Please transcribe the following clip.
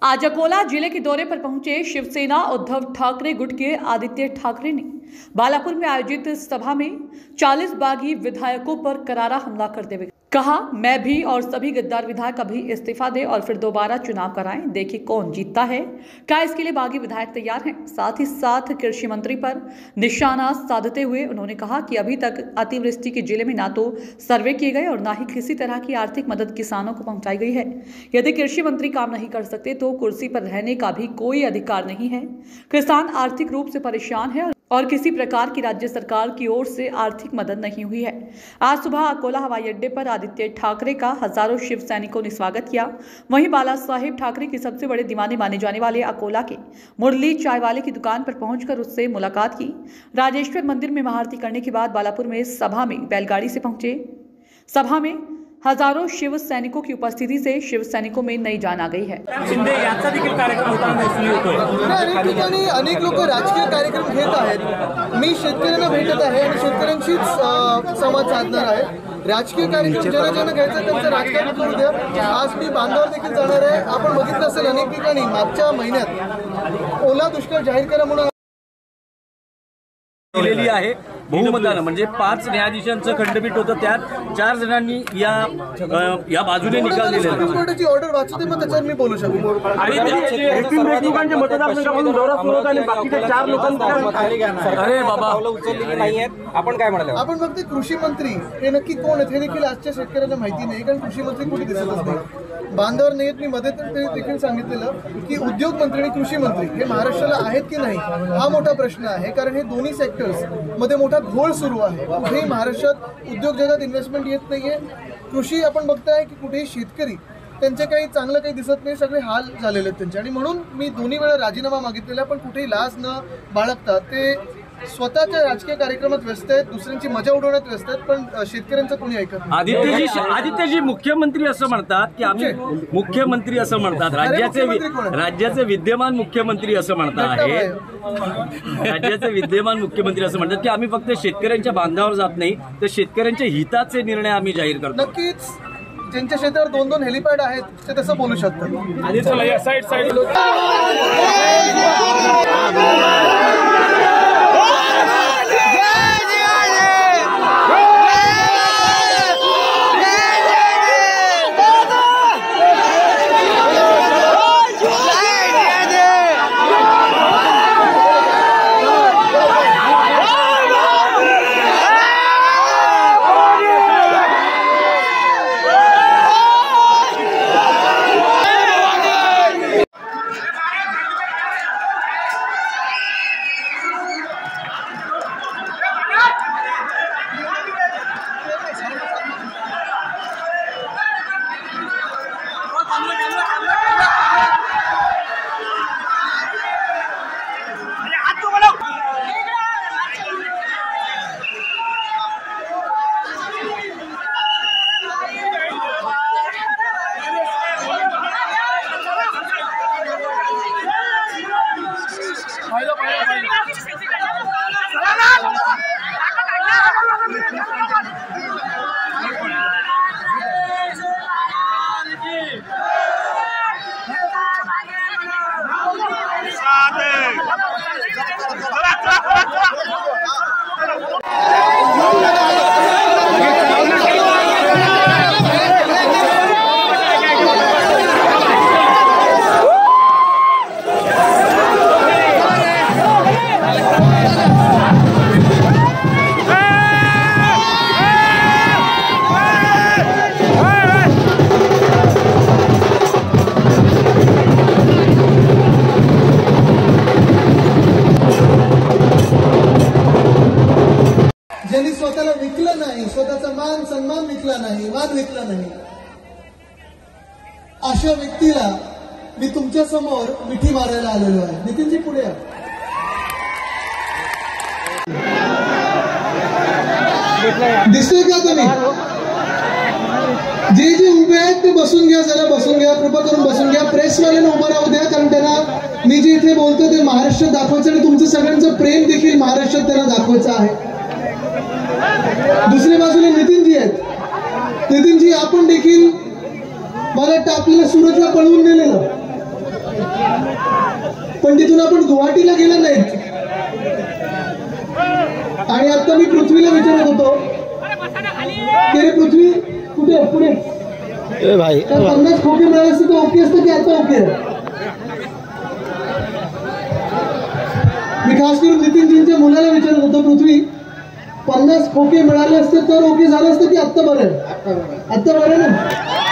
आज अकोला जिले के दौरे पर पहुंचे शिवसेना उद्धव ठाकरे गुट के आदित्य ठाकरे ने बालापुर में आयोजित सभा में 40 बागी विधायकों पर करारा हमला करते हुए कहा, मैं भी और सभी गद्दार विधायक अभी इस्तीफा दें और फिर दोबारा चुनाव कराएं, देखिए कौन जीतता है। क्या इसके लिए बागी विधायक तैयार हैं। साथ ही साथ कृषि मंत्री पर निशाना साधते हुए उन्होंने कहा कि अभी तक अतिवृष्टि के जिले में ना तो सर्वे किए गए और ना ही किसी तरह की आर्थिक मदद किसानों को पहुंचाई गई है। यदि कृषि मंत्री काम नहीं कर सकते तो कुर्सी पर रहने का भी कोई अधिकार नहीं है। किसान आर्थिक रूप से परेशान है और किसी प्रकार की राज्य सरकार की ओर से आर्थिक मदद नहीं हुई है। आज सुबह अकोला हवाई अड्डे पर आदित्य ठाकरे का हजारों शिव सैनिकों ने स्वागत किया। वहीं बाला साहेब ठाकरे के सबसे बड़े दीवाने माने जाने वाले अकोला के मुरली चाय वाले की दुकान पर पहुंचकर उससे मुलाकात की। राजेश्वर मंदिर में महाआरती करने के बाद बालापुर में सभा में बैलगाड़ी से पहुंचे। सभा में हजारों शिव सैनिकों की उपस्थिति से शिव सैनिकों में नई जान आ गई है। अनेक ठिकाणी अनेक लोक राजकीय कार्यक्रम घेत आहेत। मी शेतकऱ्यांना भेटत आहे आणि शेतकऱ्यांशीच संवाद साधणार आहे। राजकीय कार्यक्रम ज्यांना घ्यायचं त्यांचं राजकारण करू द्या। आज मी बांधावर देखील जाणार आहे। आपण बघितलं असेल अनेक ठिकाणी मागच्या महिन्यात ओला दुष्काळ जाहीर करा म्हणून दिलेली आहे। बहुमतानं म्हणजे 5 न्यायाधीशांचं खंडपीठ होतं, त्यात 4 जणांनी या बाजूने निकाल दिलेला आहे। कोर्टाची ऑर्डर वाचते मग त्याच्यावर मी बोलू शकतो। आणि लोकांचे मतदारसंघामधून दौरा सुरू होता आणि बाकीच्या 4 लोकांना अरे बाबा उचललेली नाहीये। आपण काय म्हणाले? आपण फक्त कृषी मंत्री हे नक्की कोण आहेत हे देखील आजच्या शेतकऱ्यांना माहिती नाही, कारण कृषी मंत्री कुठे दिसतच नाही। बांधावर नाहीत। मी मध्ये देखील सांगितलेलं की उद्योग मंत्री आणि कृषी मंत्री हे महाराष्ट्राला आहेत की नाही हा मोठा प्रश्न आहे, कारण हे दोन्ही सेक्टर्स मध्ये मोठा घोळ सुरू आहे। कुठेही महाराष्ट्रात उद्योग जगतात इन्व्हेस्टमेंट येत नाहीये। कृषी आपण बघताय की कुठेही शेतकरी त्यांचे काही चांगलं काही दिसत नाही, सगळे हाल झालेले आहेत त्यांचे। आणि म्हणून मी दोन्ही वेळा राजीनामा मागितलेला, पण कुठेही लाज न बाळगता ते स्वतःच्या राजकीय कार्यक्रमात व्यस्त आहेत, दुसऱ्यांची मजा उडवण्यात व्यस्त आहेत, पण शेतकऱ्यांचं कोणी ऐकत नाही। आदित्यजी मुख्यमंत्री असं म्हणतात की आम्ही मुख्यमंत्री असं म्हणतात, राज्याचे विद्यमान मुख्यमंत्री असं म्हणतात आहे। राज्याचे विद्यमान मुख्यमंत्री असं म्हणतात की आम्ही फक्त शेतकऱ्यांच्या बांधावर जात नाही तर शेतकऱ्यांच्या हिताचे निर्णय आम्ही जाहीर करतो। नक्कीच ज्यांच्या शेतावर 2-2 हेलिपॅड आहेत ते तसं बोलू शकतात। ज्यांनी स्वतःला विकलं नाही, स्वतःचा मान सन्मान विकला नाही, मान विकला नाही, अशा व्यक्तीला मी तुमच्या समोर मिठी मारायला आलेलो आहे। नितीनजी पुढे या। दिसतोय का तुम्ही? जे उभे आहेत ते बसून घ्या, जरा बसून घ्या, कृपा करून बसून घ्या। प्रेसवाल्यांना उभं राहू द्या, कारण त्यांना मी जे इथे बोलतो ते महाराष्ट्र दाखवायचं आणि तुमचं सगळ्यांचं प्रेम देखील महाराष्ट्रात त्यांना दाखवायचं आहे। दुसऱ्या बाजूला नितीनजी आहेत। नितीनजी आपण देखील मला वाटतं आपल्याला सुरतला पळवून नेलेलं, पण तिथून आपण गुवाहाटीला गेलो नाहीत. आणि आता मी पृथ्वीला विचारत होतो की रे पृथ्वी कुठे पुढे भाई 50 खोके मिळाले असते तर ओके असतं की आता ओके. मी खास करून नितीनजींच्या मुलाला विचारत होतो पृथ्वी 50 खोके मिळाले असते तर ओके झालं असतं की आत्ता बरं आहे. आत्ता बरं ना.